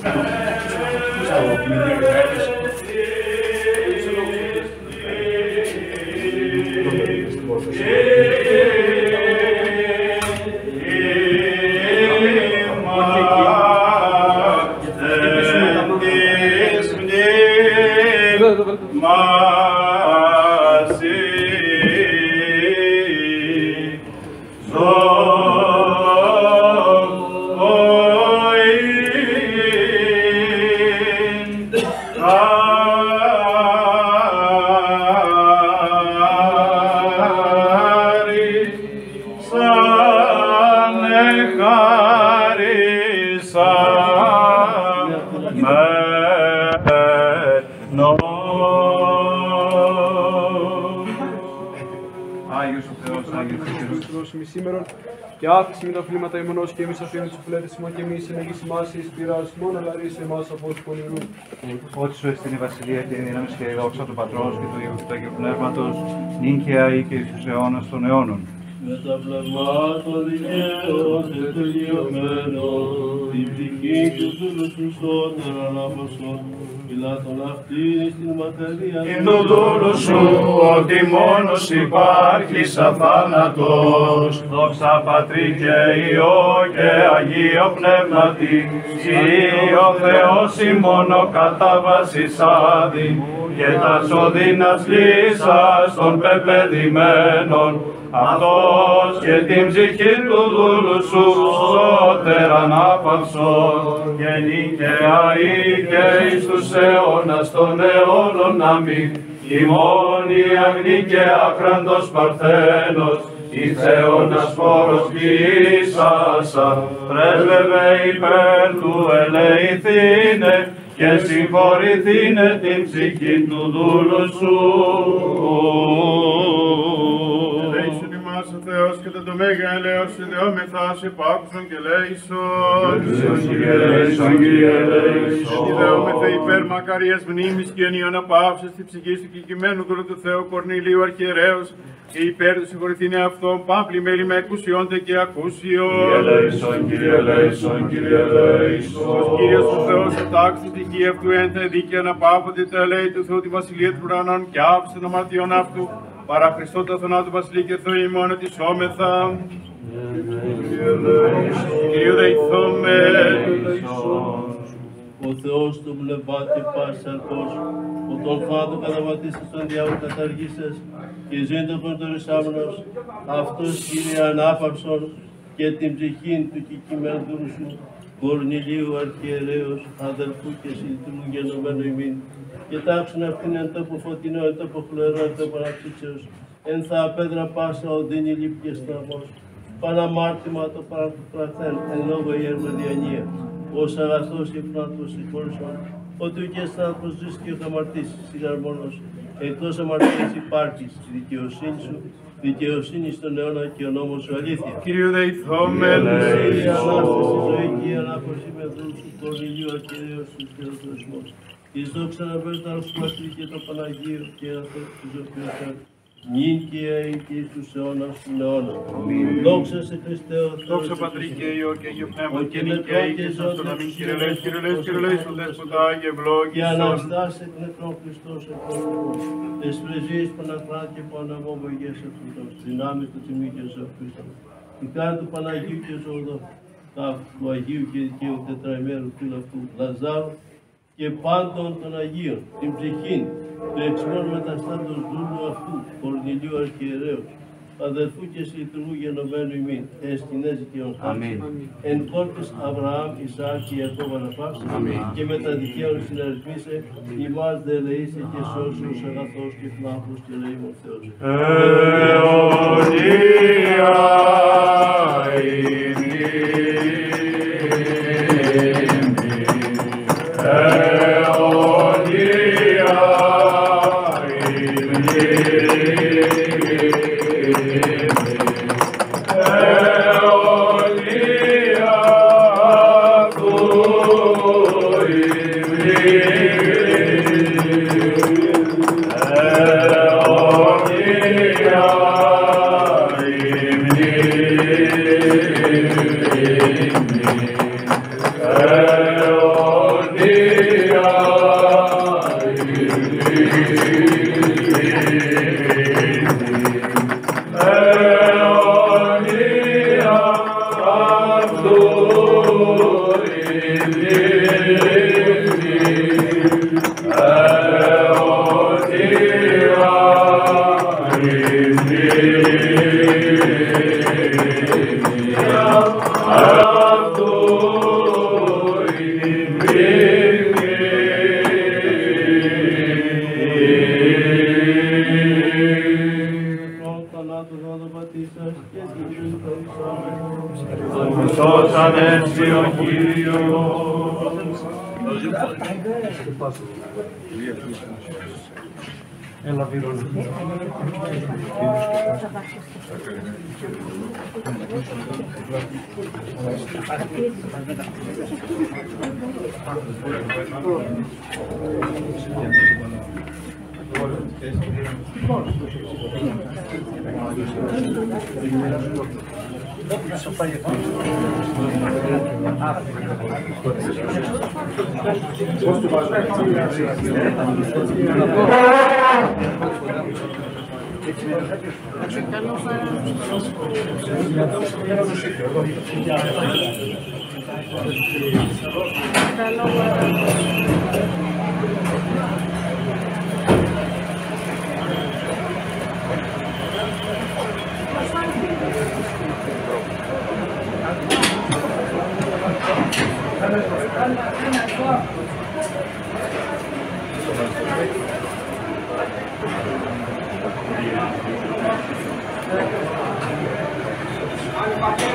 Speaker 14: Σήμερον και άφηση με τα φλήματα ημωνός και εμείς αφήνει τους φλέτες ημών και εμείς ενεγείς ημάς εις πειράς μόνο λαρίς εμάς από τους πονηρού.
Speaker 15: Ότι σου εστίν η βασιλεία και η δύναμη και η δόξα του Πατρός και του Υιού και του Αγίου Πνεύματος, νυν και αεί και εις τους αιώνας των αιώνων.
Speaker 7: Με τα πνευμάτων δικαίων και τελειωμένων, την ψυχή του δούλου σου σώτερα ανάπασον, πιλάτων αυτήν στην μακαρία.
Speaker 6: Ειν το δούλου σου, ότι μόνος υπάρχεις αθάνατος, δόξα Πατρί και Υιό και Αγίο Πνεύματι, ο Θεός ημώνο κατάβασης άδει, και τα σωδίνας λύσας των πεπαιδημένων, αυτός και την ψυχή του δούλου σου σώτερ ανάπαυσον, και νικαία ή και εις τους αιώνας των αιώνων αμήν. Ημών η αγνή και άκραντος Παρθένος, εις αιώνας φόρος ποιήσασα, πρέσβευε υπέρ του ελεηθήνε, και συγχωρηθήνε την ψυχή του δούλου σου.
Speaker 9: Ελέησον ημάς ο Θεός και το μέγα ελέος ιδεόμεθα σε πάκουσον και λέησον.
Speaker 6: Ελέησον, Κύριε, ελέησον.
Speaker 9: Ιδεόμεθα υπέρ μακαρίας μνήμης και ενίων απαύσεως τη ψυχής του κεικημένου δούλου του Θεού Κορνηλίου Αρχιερέως, και υπέρ του συγχωρηθήνε αυτόν πάμπλη μέλη με εκουσιόντε και ακούσιο.
Speaker 6: Ελέησον, Κύριε, ελέησον, Κύριε, ελέησον.
Speaker 9: Ο Κύριος ο Θεός ετάξει τη γη αυτού εν τα δίκαια να πάπονται τα ελέη του Θεού τη βασιλεία του ουρανών και άφησε των αμαρτιών αυτού. Παρά Χριστό τα θανάτου βασιλεί και Θεό ημών ετισόμεθα. Κύριε δεηθώμε.
Speaker 7: Ο Θεός του βλεβάτη πάση αρκός, ο τον φάτο καταβατήσεις τον διάολο καταργήσες, και ζήντο χορτορισάμενος, αυτός Κύριε ανάπαυσον, και την ψυχήν του κεικημένου δούλου σου, Κορνηλίου Αρχιερέως, αδελφού και συλλητρού γενομένου ημίν, και τάξουν αυτήν εν τόπο φωτεινό, εν τόπο χλωρό, εν τόπο αναψύξεως, εν θα απέδρα πάσα οδύνη λύπη και στραβός, παναμάρτημα το παραθέν, εν λόγω η ερμοδιανία, ως αγαθός και πνάτος συγχώρησον, ότι και στράτος ζεις και χαμαρτήσεις, συγαρμόνος, εκτός αμαρτίας υπάρχεις, η δικαιοσύνη σου, δικαιοσύνη στον αιώνα και ο νόμος σου αλήθεια.
Speaker 9: Κύριε δεηθόμεν.
Speaker 7: Η Ανάσταση, ζωή και η ανάπαυση με δούλου σου, Κορνηλίου Αρχιερέως του Θεοτροσμός. Εις δόξα να πέταρος του Πατρί και το Παναγίο και αυτό του ζωοποιητών, νυν και αεί και εις τους αιώνας των αιώνων. Δόξα σε Χριστέ ο Θεός.
Speaker 9: Δόξα Πατρί και Υιό και Αγίο Πνεύμα και νυν και αεί και εις τους αιώνας. Κύριε ελέησον, Κύριε ελέησον, Κύριε ελέησον, Δέσποτα και ευλόγησον.
Speaker 7: Και Αναστάσε εκ νεκρών Χριστός εκπρόσωπος, τες πρεσβείες Παναφράτ και Παναγώ Βογές Ευχριστός, δυνάμεις του Τιμή και Ζωοποιητών. Η χάρη του Παναγίου και Ζωοδό, του Αγίου και Δικαίου τετραημέρου φίλου αυτού Λαζάρου, και πάντων των Αγίων, την ψυχήν του εξημών μεταστάντος δούλου αυτού, Κορνηλίου Αρχιερέως, αδελφού και συλλητουργού γενομένου ημίν, εστινές δικαιών χάρτης, εν κόρτης Αβραάμ, Ισαάκ και Ιακώβ αναπαύσει, και με τα δικαίων συναριθμίσε, ημάς δε ελεήσε και σώσεως αγαθός και πνάφος και ελεήμων Θεός.
Speaker 6: Αιωνία
Speaker 14: Έλα, Βίρονα.
Speaker 9: Πώς του βάζω?
Speaker 10: Thank you.